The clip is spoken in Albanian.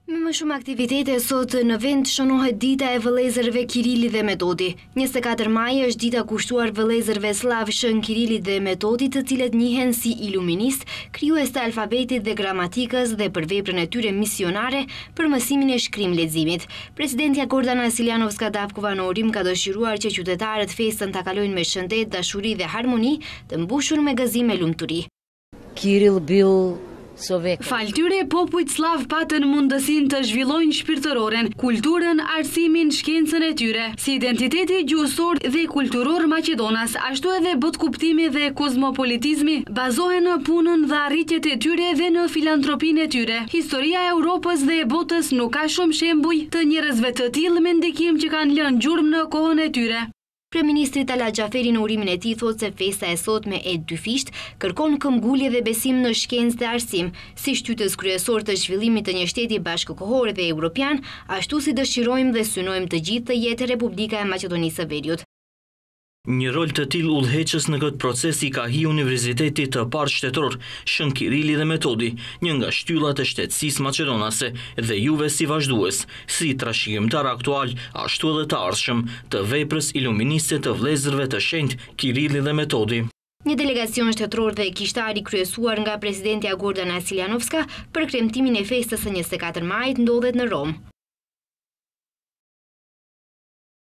Me më shumë aktivitete sot në vend shënohet dita e vëllezërve Kirili dhe Metodi. 24 maj është dita kushtuar vëllezërve slav Shën Kirili dhe Metodi, të cilët njihen si iluminist, krijues të alfabetit dhe gramatikës dhe për veprën e tyre misionare për mësimin e shkrim-leximit. Presidentja Gordana Siljanovska Davkova në urim ka dëshiruar që qytetarët festën ta kalojnë me shëndet, dashuri dhe harmoni, të mbushur me gëzim e lumturi. Kiril bil Faltyre popujt slav patën mundësin të zhvillojnë shpirtëroren, kulturën, arsimin, shkencën e tyre, si identiteti gjuhësor dhe kulturor Maqedonas, ashtu edhe bot kuptimi dhe kozmopolitizmi, bazohen në punën dhe arritjet e tyre dhe në filantropinë e tyre. Historia e Europës dhe e botës nuk ka shumë shembuj të njerëzve të tillë me ndikim që kanë lënë gjurmë në kohën e tyre. Kryeministri Talat Xhaferi në urimin e tij thotë se festa e sotme e dyfisht kërkon këmbgulje dhe besim në shkencë dhe arsim, si shtytës kryesor të zhvillimit të një shteti bashkëkohor dhe evropian, ashtu si dëshirojmë dhe synojmë të gjithë të jetë Republika e Maqedonisë së Veriut. Një rol të tillë udhëheqës në këtë proces i ka hi Universiteti të parë shtetëror Shën Kirili dhe Metodi, një nga shtyllat e shtetësisë maqedonase, dhe juve si vazhdues, si trashëgimtar aktual, ashtu edhe të ardhshëm, të veprës iluministe të vëllezërve të shenjtë Kirili dhe Metodi. Një delegacion shtetëror dhe kishtari kryesuar nga presidentja Gordana Siljanovska për kremtimin e festës së 24 majit ndodhet në Rom.